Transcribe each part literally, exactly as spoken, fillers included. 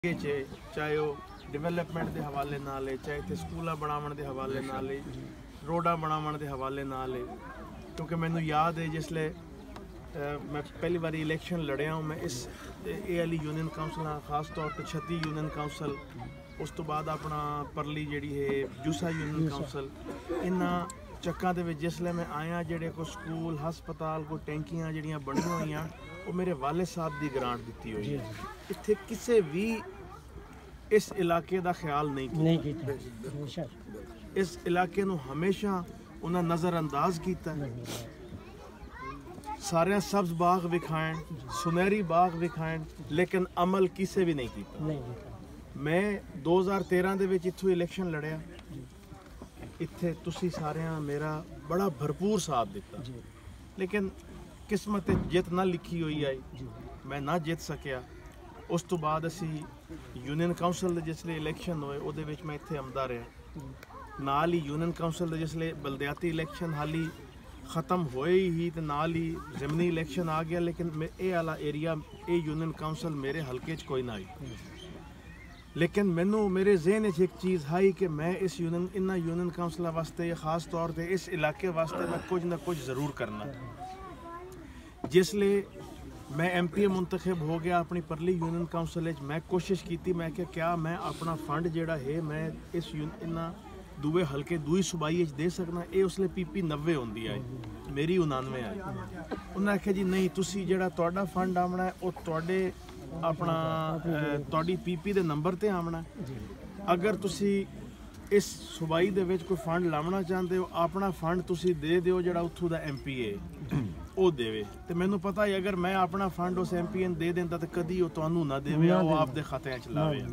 चाहे वो डिवेलपमेंट के हवाले नाल है, चाहे इतने स्कूल बनावन के हवाले नाल है, रोडा बनावन के हवाले नाल है। क्योंकि मैनू याद है जिसले मैं पहली बार इलेक्शन लड़िया हूँ, मैं इस ए वाली यूनियन काउंसिल खास तौर पर छत्ती यूनियन काउंसिल, उस तो बाद अपना परली जी है जूसा यूनियन काउंसिल, इन्होंने चक्का दे जिसले मैं आया जेडे को स्कूल हस्पताल को टैंकियां जड़ियाँ बनिया हुई वो मेरे वाले साहब की ग्रांट दी हुई है। इत्थे किसी भी इस इलाके का ख्याल नहीं किया, इस इलाके नू हमेशा उन्हें नज़रअंदाज किया। सारे सब्ज बाग विखाएं, सुनहरी बाग विखाएं, लेकिन अमल किसी भी नहीं किया। मैं दो हज़ार तेरह दे विच इत्थों इलेक्शन लड़िया, इत्थे तुसी सारे मेरा बड़ा भरपूर साथ दिता, लेकिन किस्मत जित ना लिखी हुई आई, मैं ना जित सकिया। उस तो बाद असी यूनियन काउंसिल दे जिसले इलेक्शन होए उहदे विच मैं इत्थे आंदा रहा, नाल ही यूनियन काउंसिल दे जिसले बलदियाती इलेक्शन हाली ख़त्म होए ही तो नाल ही ज़िमनी इलेक्शन आ गया, लेकिन ये वाला एरिया ये यूनियन काउंसिल मेरे हल्के च कोई ना आई। लेकिन मैनू मेरे जहन एक चीज़ आई कि मैं इस यूनियन इन्ना यूनियन काउंसिल वास्ते खास तौर पर इस इलाके वास्ते मैं कुछ ना कुछ ज़रूर करना। जिसले मैं एम पी ए मुंतखब हो गया अपनी परली यूनियन काउंसिल, मैं कोशिश की मैं कि क्या मैं अपना फंड जोड़ा है मैं इस इन्ना दूए हल्के दूई सूबाई दे सकना। ये उसले पी पी नब्बे होंदी आई, मेरी उनानवे आई। उन्हें आख्या जी नहीं, तुसी जेड़ा तुहाडा फंड आमना है वो तुहाडे अपना तुहाडी पी पी दे नंबर ते आमना। अगर तुसी इस सूबाई दे विच कोई फंड लावना चाहते हो, अपना फंड तुसी दे दिओ जेड़ा उत्थों दा एम पी ए वो देवे। तो मैनू पता है अगर मैं अपना फंड उस एम पी ए दे देंदा तो कदी वो तुहानू ना देवे, वो आपदे खाते च लावे।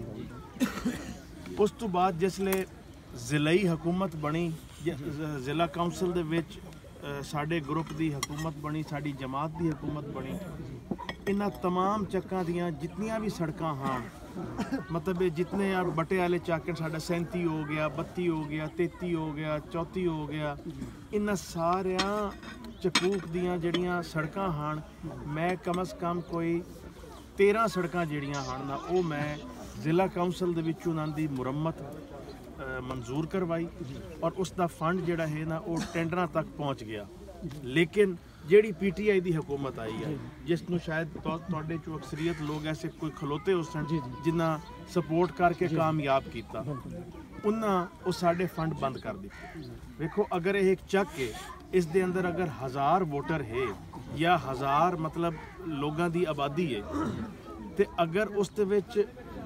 उस तो बाद जिसले जिलाई हुकूमत बनी, जिला काउंसिल दे विच साडे ग्रुप की हुकूमत बनी, साडी जमात की हुकूमत बनी, इन्हां तमाम चक्कां दियां जितनियां भी सड़कां हाँ, मतलब जितने यार बटे वाले चाकड़ साढ़ा सैंती हो गया, बत्ती हो गया, तेती हो गया, चौथी हो गया, इन्हां सारिया चकूक दियां जड़ियां सड़कां हाँ, मैं कम अज़ कम कोई तेरह सड़कां जड़ियां हाँ ना वो मैं जिला काउंसिल दे विच उन्हां दी मुरम्मत मंजूर करवाई और उसका फंड जोड़ा है ना वो टेंडर तक पहुँच गया। लेकिन जेड़ी पी टी आई की हुकूमत आई है, जिसनों शायद तुहाडे चो अक्सरीयत लोग ऐसे कोई खलोते हो सन जिन्ना सपोर्ट करके कामयाब किया, उन्ना वो साढ़े फंड बंद कर दिते। देखो अगर ये एक चक है, इस दे अंदर अगर हज़ार वोटर है या हज़ार मतलब लोगों की आबादी है, तो अगर उस दे विच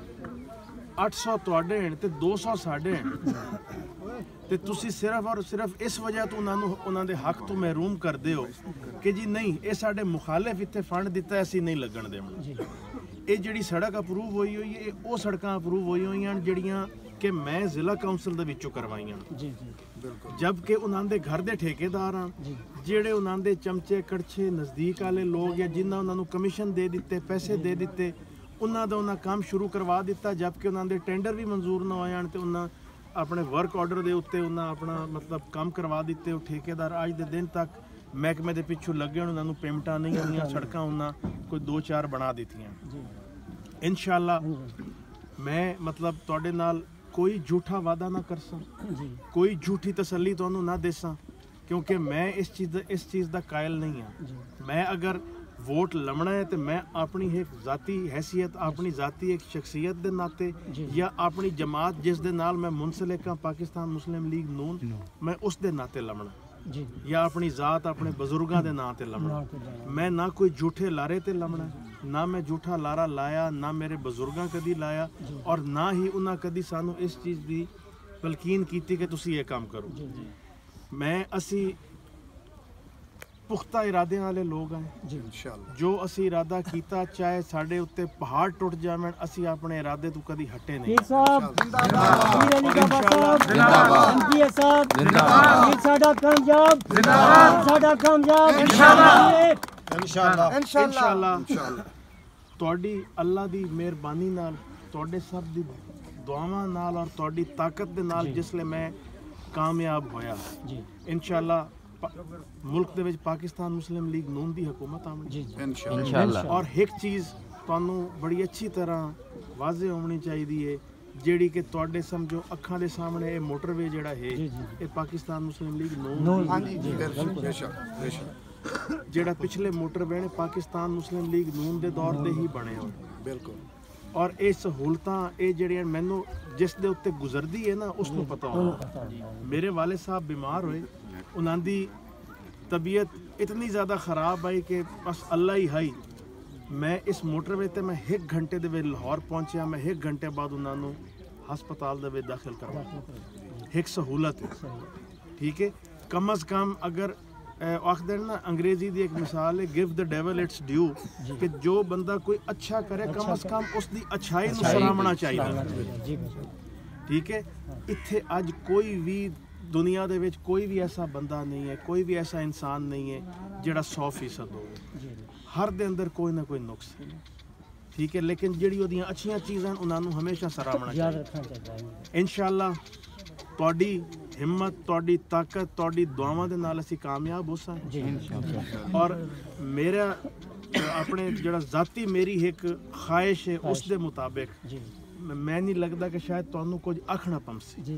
अठ सौ तुहाडे हैं तो दो सौ साढ़े हैं, तो तुसी सिर्फ और सिर्फ इस वजह तो उन्होंने उन्होंने हक तो महरूम कर दे हो कि जी नहीं ये साढ़े मुखालिफ इतने फंड दिता असी नहीं लगन देना। ये जी सड़क अप्रूव हुई हुई है, वो सड़क अप्रूव हुई हुई हैं जड़ियाँ कि मैं जिला काउंसिल दे विचों करवाइयां, जबकि उन्होंने घर के ठेकेदार हैं जेड़े उन्होंने चमचे कड़छे नज़दीक वाले लोग या जिन्हें उन्होंने कमीशन दे दिते, पैसे दे दिते, उन्होंने तो उन्हें काम शुरू करवा दिता, जबकि उन्होंने टेंडर भी मंजूर ना होए तो उन्हें अपने वर्क ऑर्डर के उत्ते उन्हें अपना मतलब काम करवा दिते। ठेकेदार अज के दिन तक महकमे के पिछू लगे, उन्होंने पेमेंटा नहीं हुई, सड़क उन्हें कोई दो चार बना दित्तियां। इंशाअल्लाह मैं मतलब तुहाडे नाल कोई झूठा वादा ना कर सा, कोई झूठी तसल्ली तुहानू ना दे सा, क्योंकि मैं इस चीज़ इस चीज़ का कायल नहीं हाँ। मैं अगर वोट लमना है तो मैं अपनी एक जाती हैसियत, अपनी जाती एक शख्सियत के नाते या अपनी जमात जिस दे नाल मैं मुंसलिक हाँ पाकिस्तान मुस्लिम लीग नून, मैं उस दे नाते लमना या अपनी जात अपने बजुर्गों के नाते लमना। मैं ना कोई झूठे लारे ते लमना, ना मैं झूठा लारा लाया, ना मेरे बजुर्गों कदी लाया, और ना ही उन्हें कदी सानू इस चीज़ की तलकीन की कि तुसी ये काम करो। मैं असी पुख्ता इरादे वाले लोग हैं, जो असी इरादा किया चाहे साढ़े उत्ते पहाड़ टुट जावन, असी अपने इरादे तो कदी हटे नहीं। तुहाडी अल्लाह दी मेहरबानी नाल, तुहाडे सब दी दुआवां नाल और तुहाडी ताकत दे नाल जिसले मैं कामयाब होया, इंशाअल्लाह मुल्क दे विच पाकिस्तान मुस्लिम लीग नून दी हुकूमत आवे इंशाअल्लाह। और एक चीज़ ਤੁਹਾਨੂੰ ਬੜੀ ਅੱਛੀ ਤਰ੍ਹਾਂ ਵਾਜ਼ੇ ਹੋਣੀ ਚਾਹੀਦੀ ਹੈ ਜਿਹੜੀ ਕਿ ਤੁਹਾਡੇ ਸਮਝੋ ਅੱਖਾਂ ਦੇ ਸਾਹਮਣੇ ਇਹ ਮੋਟਰਵੇ ਜਿਹੜਾ ਹੈ ਇਹ ਪਾਕਿਸਤਾਨ ਮੁਸਲਿਮ ਲੀਗ ਨੂਨ ਹਾਂਜੀ ਜੀ ਬੇਸ਼ੱਕ ਬੇਸ਼ੱਕ ਜਿਹੜਾ ਪਿਛਲੇ ਮੋਟਰਵੇ ਨੇ ਪਾਕਿਸਤਾਨ ਮੁਸਲਿਮ ਲੀਗ ਨੂਨ ਦੇ ਦੌਰ ਦੇ ਹੀ ਬਣੇ ਹੋਏ ਬਿਲਕੁਲ ਔਰ ਇਹ ਸਹੂਲਤਾਂ ਇਹ ਜਿਹੜੀਆਂ ਮੈਨੂੰ ਜਿਸ ਦੇ ਉੱਤੇ ਗੁਜ਼ਰਦੀ ਹੈ ਨਾ ਉਸ ਨੂੰ ਪਤਾ ਹੋਣਾ ਮੇਰੇ ਵਾਲੇ ਸਾਹਿਬ ਬਿਮਾਰ ਹੋਏ ਉਹਨਾਂ ਦੀ ਤਬੀਅਤ ਇਤਨੀ ਜ਼ਿਆਦਾ ਖਰਾਬ ਆਈ ਕਿ ਬਸ ਅੱਲਾ ਹੀ ਹਾਈ मैं इस मोटरवे ते मैं एक घंटे दे विच लाहौर पहुंचा मैं एक घंटे बाद उन्होंने हस्पताल दे विच दाखिल करवाया एक सहूलत है ठीक है कम अज़ कम अगर आखदे ना अंग्रेजी की एक मिसाल है give the devil its due कि जो बंदा कोई अच्छा करे कम अज़ कम उसकी अच्छाई नूं सराहना चाहिए ठीक है इत्थे अज कोई भी दुनिया दे विच कोई भी ऐसा बंदा नहीं है कोई भी ऐसा इंसान नहीं है जिहड़ा सौ फीसद हो हर दे अंदर कोई ना कोई नुक्स है ठीक है लेकिन जिहड़ी ओदियां अच्छियां चीज़ां उन्होंने हमेशा सराहना चाहिए इंशाअल्लाह तुहाडी हिम्मत तुहाडी ताकत तुहाडी दुआवां दे नाल असीं कामयाब हो सकां और मेरा अपने जिहड़ा ज़ाती मेरी एक ख्वाहिश है उस दे मुताबिक मैं नहीं लगता कि शायद तुहानूं कुछ आखना पवसी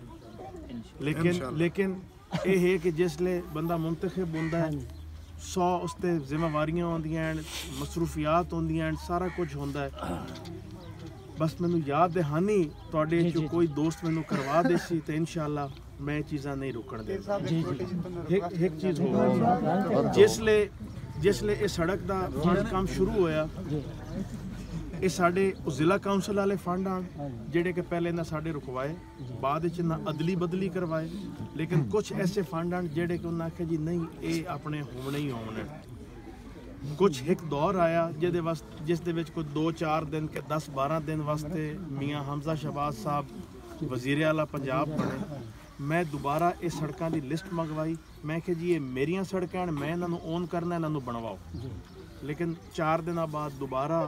लेकिन लेकिन ये है कि जिसले बंदा मुंतखब होंदा है सौ उसते जिम्मेवारियां होंदियां मसरूफियात होंदियां सारा कुछ होंदा है बस मैनू याद है हानी तुहाडे जो कोई दोस्त मैनू करवा दे सी ते इंशाअल्लाह मैं चीज़ां नहीं रुकण दे एक एक चीज़ हो जिसले जिसले ये सड़क दा फंड काम शुरू होया ये साढ़े जिला काउंसिल वाले फंड आन जेडे कि पहले ना साढ़े रुकवाए बाद ना अदली बदली करवाए लेकिन कुछ ऐसे फंड आन जेडे कि उन्हें आखे जी नहीं ये अपने होने ही होने कुछ एक दौर आया जिहदे वास्ते जिस दे विच कोई दो चार दिन के दस बारह दिन वास्ते मियाँ हमजा शहबाज साहब वजीर आला पंजाब बने मैं दोबारा ये सड़कों की लिस्ट मंगवाई मैं कि जी ये मेरिया सड़कें मैं इन्हों ओन करना इन्हों बनवाओ लेकिन चार दिन बाद दोबारा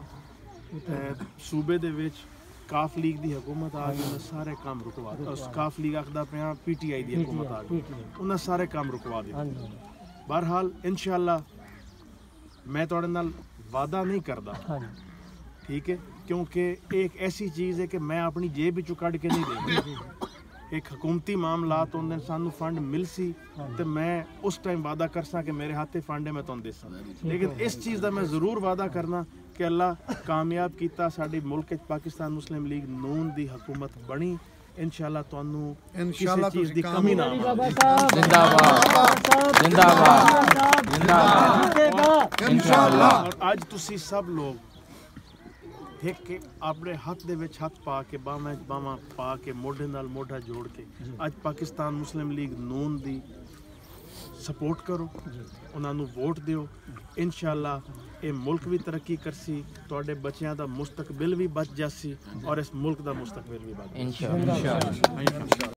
सूबे दे विच काफ लीग की हुकूमत आ गई उन्हें सारे काम रुकवा उस काफ लीग आखदा पिया पी टी आई की हुकूमत आ गई उन्हें सारे काम रुकवा दिए बहरहाल इंशाअल्लाह मैं तुहाडे नाल वादा नहीं करता ठीक है क्योंकि एक ऐसी चीज़ है कि मैं अपनी जेब विचों कढ़ के नहीं देनी एक हुकूमती मामलात होंदे सानू फंड मिल सी तो मैं उस टाइम वादा कर सा कि मेरे हाथे फंड है मैं तुहानूं देसां लेकिन इस चीज़ का मैं ज़रूर वादा करना कि अल्लाह कामयाब कीता साडे मुल्क पाकिस्तान मुस्लिम लीग नून दी हुकूमत बनी इंशाअल्लाह तुहानूं किसी चीज़ दी कमी ना जिंदाबाद जिंदाबाद जिंदाबाद इंशाअल्लाह और आज तुसी सब लोग देख के अपने हाथ दे विच हाथ पा के बावां बावां पा के मोढे नाल मोढा जोड़ के आज पाकिस्तान मुस्लिम लीग नून दी सपोर्ट करो उन्होंने वोट दियो इंशाअल्लाह ये मुल्क भी तरक्की करसी तुहाडे बच्चों का मुस्तकबिल भी बच जासी और इस मुल्क का मुस्तकबिल भी बच जासी इंशाअल्लाह।